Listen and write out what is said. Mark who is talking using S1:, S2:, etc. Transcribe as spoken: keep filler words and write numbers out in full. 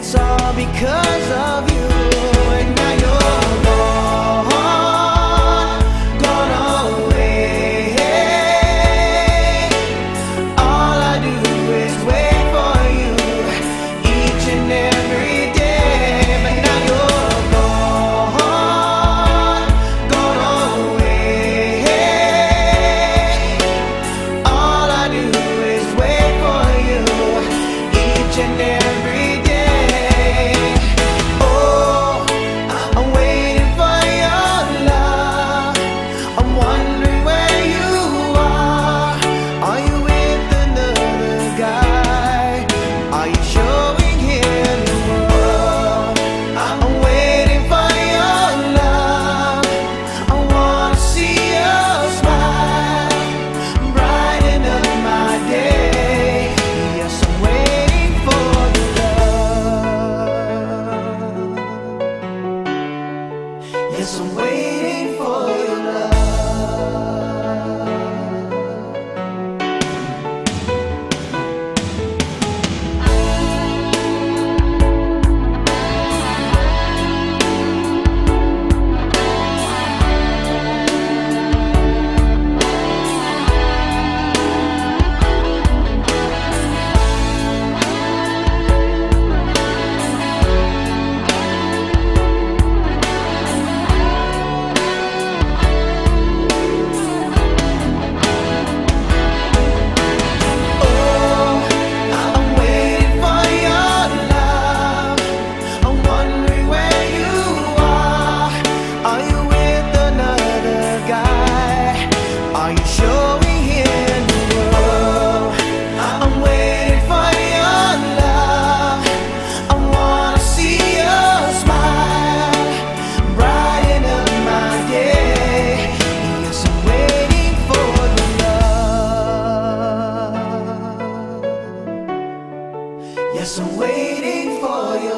S1: it's all because of you. And now you're gone, gone away. All I do is wait for you each and every day. But now you're gone, gone away. All I do is wait for you each and every day. Oh, I'm waiting for your love. I'm wondering where you are. Are you with another guy? Are you showing him the world? I'm waiting for your love. I wanna see your smile, brighten up my day. Yes, I'm waiting for your love. Yes, I'm waiting for your love. Are you showing him the world? I'm waiting for your love. I wanna see your smile, brighten up my day. Yes, I'm waiting for your love. Yes, I'm waiting for your